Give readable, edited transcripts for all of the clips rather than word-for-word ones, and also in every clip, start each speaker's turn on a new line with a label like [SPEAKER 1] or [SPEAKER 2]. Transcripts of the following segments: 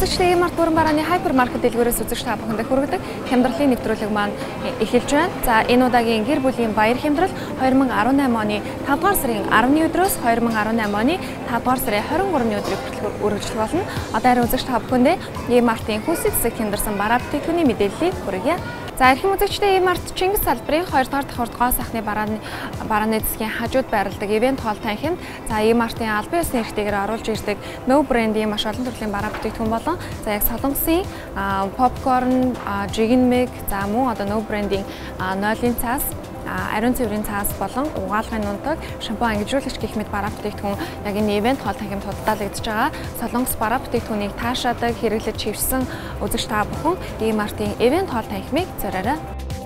[SPEAKER 1] үзэгчдийн март бүрэн барааны хайпермаркет дэлгүүрээс үзэгч та бүхэнд хүргэдэг хямдралын нэвтрүүлэг маань эхэлж байна. За энэ удаагийн гэр бүлийн баяр хямдрал 2018 оны 5 дугаар сарын 10-ны өдрөөс 2018 оны 5 дугаар сарын 23-ны өдрийг хүртэл үргэлжлэх болно. Одоо харин үзэгч та бүхэндээ E-Mart-ийн хүсэл засаг хямдарсан бараа бүтээгдэхүүний мэдээллийг хүргье. За эрхэм үзэгчдээ E-Mart Чингис салбарын 2 дугаар давхурд гоо сайхны барааны засгийн хажууд байрладаг ивент хоол танхимд за E-Mart-ийн албан ёсны эрхтэйгээр оруулж ирдэг No Brand-ийн маш олон төрлийн бараа бүтээгдэхүүн болон за яг солонгосын попкорн, жигнэмэг, за мөн одоо No Brand-ийн 0-ын цаас ариун цэврийн цаас болон угаалгын нунтаг, шампунь ангижуулагч гэх мэт бараа бүтээгдэхүүн яг энэ ивент хоол танхимд худалдаалагдж байгаа. Солонгос бараа бүтээгдэхүүнийг таашаадаг, хэрэглэж хөвсөн үзэгч та бүхэн E-Mart-ийн ивент хоол танхимыг зориорой.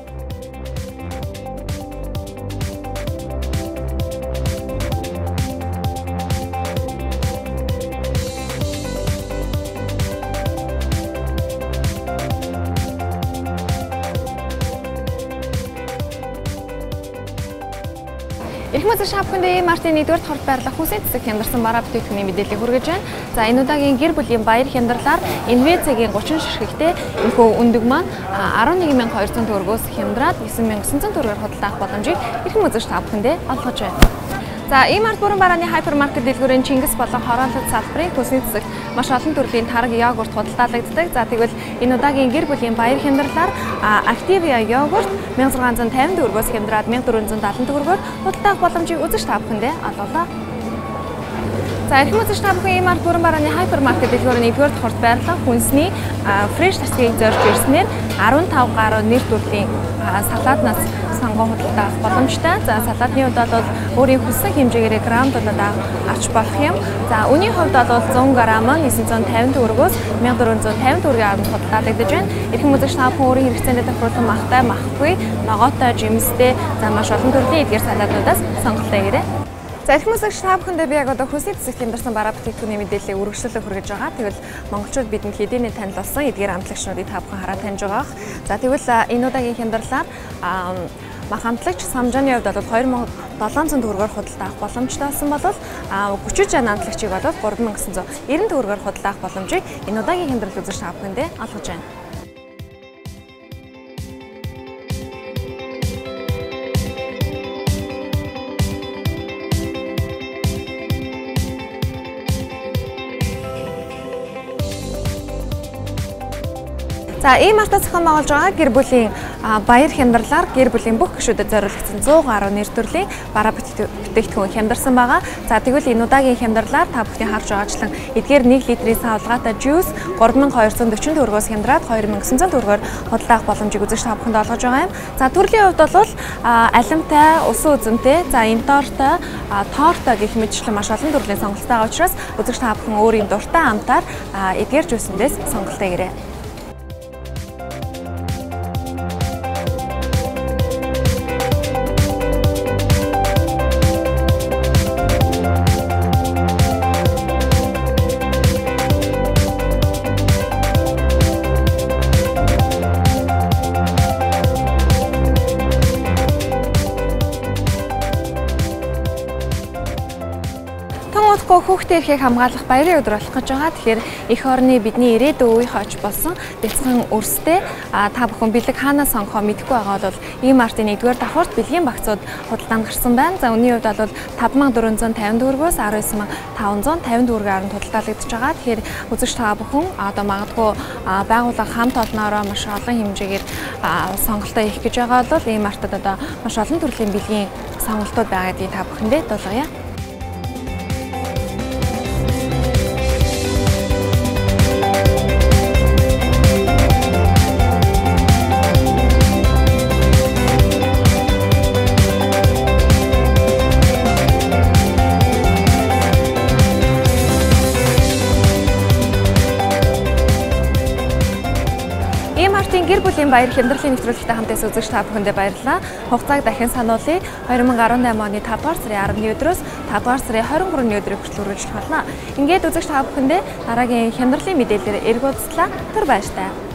[SPEAKER 1] Эрхэм үзэгч та бүхэндээ E-Mart-ийн 1-р давхурд байрлах хүсэл засаг хямдарсан бараа бүтээгдэхүүний мэдээллийг хүргэж байна. За энэ удаагийн гэр бүлийн баяр хямдралаар NVC-гийн 30 ширхэгтэй энэхүү өндөг маань 11200 төгрөгөөс хямдраад 9900 төгрөгөөр худалдаах боломжийг эрхэм үзэгч та бүхэндээ олгож байна. За E-Mart бүрэн барааны хайпермаркет дэлгүүрийн Чингис болон хороолол салбарын хүсний засагт маш олон төрлийн тараг йогурт худалдаалагддаг. За тэгвэл энэ удаагийн гэр бүлийн баяр хямдралаар Activia йогурт 1650 төгрөгөөс хямдраад 1470 төгрөгөөр худалдаах боломжийг үзэгч та бүхэндээ олголоо. За эрхэм үзэгч та бүхэн E-Mart бүрэн барааны хайпермаркет дэлгүүрийн 1-р давхурд байрлах хүнсний фреш тасгийг зорж ирснээр 15 гаруй нэр төрлийн салаатнаас сонгон худалдаах боломжтой. За салаатны хувьд бол өөрийн хүссэн хэмжээгээр грамм дулаад авч болох юм. За үнийн хувьд бол 100 г нь 950 төгрөгөөс 1450 төгрөгийн хооронд худалдаалагдаж байна. Эрхэм үзэгч та бүхэн өөрийн хэрэгцээндээ тохируулсан махтай, махгүй, ногоотой, жимстэй, за маш олон төрлийн эдгээр салаатнуудаас сонголтоо хийрэй. За эрхэм үзэгч та бүхэндээ би яг одоо хүсэл засагт хямдарсан бараа бүтээгдэхүүний мэдээллийг үргэлжлүүлэн хүргэж байгаа. Тэгвэл монголчууд бидэнд хэдийнэ танил болсон эдгээр амтлагчнуудыг та бүхэн хараад таньж байгаа. За тэгвэл энэ удаагийн хямдралаар мах амтлагч Самжааны хувьд бол 2700 төгрөгөөр худалдаах боломжтой болсон бол 30 жан амтлагчийг бол 3990 төгрөгөөр худалдаах боломжийг энэ удаагийн хямдрал үзэгч та бүхэндээ олгож байна. За E-Mart-аас зохион байгуулж байгаа гэр бүлийн баяр хямдралаар гэр бүлийн бүх гишүүдэд зориулагдсан 100 гаруй нэр төрлийн бараа бүтээгдэхүүн хямдарсан байгаа. За тэгвэл энэ удаагийн хямдралаар та бүхний харж байгаачлан эдгээр 1 литрийн савлгаатай жуус 3240 төгрөгөөс хямдраад 2900 төгрөгөөр худалдаах боломжийг үзэгч та бүхэнд олгож байгаа юм. За төрлийн хувьд бол алимтай, усан үзэмтэй, за интортой, тортой гэх мэтчлэн маш олон төрлийн сонголттой байгаа учраас үзэгч та бүхэн өөрийн дуртай амтаар эдгээр жуусандээс сонголтоо хийрэй. Хүүхдээ эрхийг хамгаалах баярын өдөр болох гэж байгаа. Тэгэхээр эх орны бидний ирээдүйн үеийнхээ оч болсон бэлтгэн өрстэй та бүхэн бэлэг хаанаас сонгохоо мэдэхгүй байгаа бол E-Mart-ийн 1-р давхурд бэлгийн багцууд худалдаанд гарсан байна. За үнийн хувьд бол 5450 төгрөгөөс 19550 төгрөгийн хооронд худалдаалагдж байгаа. Тэгэхээр үзэгч та бүхэн одоо магадгүй байгууллага хамт олноороо маш олон хэмжээгээр сонголтоо хийх гэж байгаа бол E-Mart-д одоо маш олон төрлийн бэлгийн сонголтууд байгаа гэдгийг та бүхэндээ дуулгая. E-Mart-ийн гэр бүлийн баяр хямдралын нэвтрүүлэгтэй хамтаас үзэгч та бүхэндээ баярлалаа. Хугацааг дахин сануулъя. 2018 оны 5 дугаар сарын 10-ны өдрөөс 5 дугаар сарын 23-ны өдрийг хүртэл үргэлжлэх болно. Ингээд үзэгч та бүхэндээ дараагийн хямдралын мэдээлэлээр эрг уулзлаа. Түр баяртай.